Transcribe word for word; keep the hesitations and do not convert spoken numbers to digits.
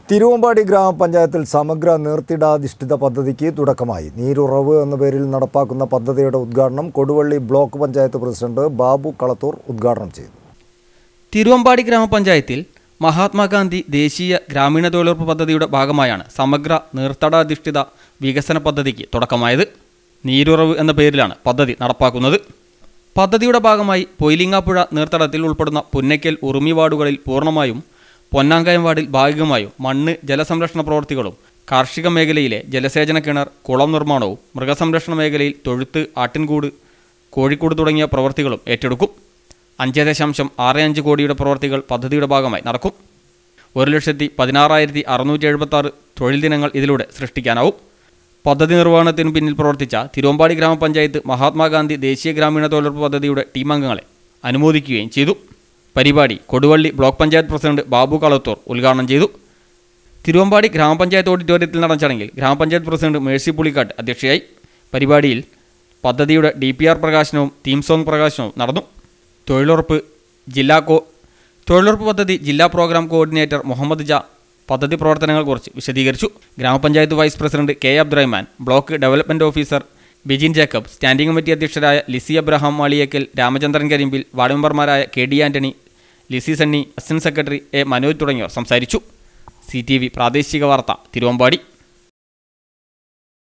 തിരുവമ്പാടി ഗ്രാമപഞ്ചായത്തിൽ സമഗ്ര നീർത്തിടാധിഷ്ഠിത പദ്ധതിക്ക് തുടക്കമായി. നീരുറവ് എന്ന പേരിൽ നടപ്പാക്കുന്ന പദ്ധതിയുടെ ഉദ്ഘാടനം കൊടുവള്ളി ബ്ലോക്ക് പഞ്ചായത്ത് പ്രസിഡന്റ് ബാബു കളത്തൂർ ഉദ്ഘാടനം ചെയ്തു. തിരുവമ്പാടി ഗ്രാമപഞ്ചായത്തിൽ മഹാത്മാഗാന്ധി ദേശീയ ഗ്രാമീണ തൊഴിലുറപ്പ് പദ്ധതിയുടെ ഭാഗമായാണ് സമഗ്ര നീർത്തടാധിഷ്ഠിത വികസന പദ്ധതിക്ക് തുടക്കമായത്. നീരുറവ് എന്ന പേരിലാണ് പദ്ധതി നടപ്പാക്കുന്നത്. പദ്ധതിയുടെ ഭാഗമായി പൊയിലിങ്ങാപ്പുഴ നീർത്തടത്തിൽ ഉൾപ്പെടുന്ന പുന്നയ്ക്കൽ ഉറുമി വാർഡുകളിൽ പൂർണ്ണമായും പൊന്നാങ്കയം വാർഡിൽ ഭാഗികമായും മണ്ണ് ജലസംരക്ഷണ പ്രവൃത്തികളും കാർഷിക മേഖലയിലെ ജലസേചന കിണർ കുളം നിർമ്മാണവും മൃഗസംരക്ഷണ മേഖലയിൽ തൊഴുത്ത് ആട്ടിൻകൂട് കോഴിക്കൂട് തുടങ്ങിയ പ്രവൃത്തികളും ഏറ്റെടുക്കും. അഞ്ച് ദശാംശം ആറ് അഞ്ച് കോടിയുടെ പ്രവൃത്തികൾ പദ്ധതിയുടെ ഭാഗമായി നടക്കും. ഒരു ലക്ഷത്തി പതിനാറായിരത്തി അറുന്നൂറ്റി എഴുപത്തി ആറ് തൊഴിൽ ദിനങ്ങൾ ഇതിലൂടെ സൃഷ്ടിക്കാനാവും. പദ്ധതി നിർവഹണത്തിനു പിന്നിൽ പ്രവർത്തിച്ച തിരുവമ്പാടി ഗ്രാമപഞ്ചായത്ത് മഹാത്മാഗാന്ധി ദേശീയ ഗ്രാമീണ തൊഴിലുറപ്പ് പദ്ധതിയുടെ ടീം അംഗങ്ങളെ അനുമോദിക്കുകയും ചെയ്തു. പരിപാടി കൊടുവള്ളി ബ്ലോക്ക് പഞ്ചായത്ത് പ്രസിഡന്റ് ബാബു കളത്തൂർ ഉദ്ഘാടനം ചെയ്തു. തിരുവമ്പാടി ഗ്രാമപഞ്ചായത്ത് ഓഡിറ്റോറിയത്തിൽ നടന്ന ചടങ്ങിൽ ഗ്രാമപഞ്ചായത്ത് പ്രസിഡന്റ് മേഴ്സി പുളിക്കാട്ട് അധ്യക്ഷയായി. പരിപാടിയിൽ പദ്ധതിയുടെ ഡി പി ആർ പ്രകാശനവും തീം സോങ് പ്രകാശനവും നടന്നു. തൊഴിലുറപ്പ് ജില്ലാ കോ തൊഴിലുറപ്പ് പദ്ധതി ജില്ലാ പ്രോഗ്രാം കോർഡിനേറ്റർ മുഹമ്മദ് ജ പദ്ധതി പ്രവർത്തനങ്ങളെക്കുറിച്ച് വിശദീകരിച്ചു. ഗ്രാമപഞ്ചായത്ത് vice president K Abdurahman, block development officer Bijin Jacob, standing committee അധ്യക്ഷരായ ലിസി അബ്രഹാം മാളിയേക്കൽ, രാമചന്ദ്രൻ കരിമ്പിൽ, വാർഡ് മെമ്പർമാരായ K D Antony, Lissy Sunny, assistant secretary A Manoj തുടങ്ങിയവർ സംസാരിച്ചു. സി ടി വി പ്രാദേശിക വാർത്ത തിരുവമ്പാടി.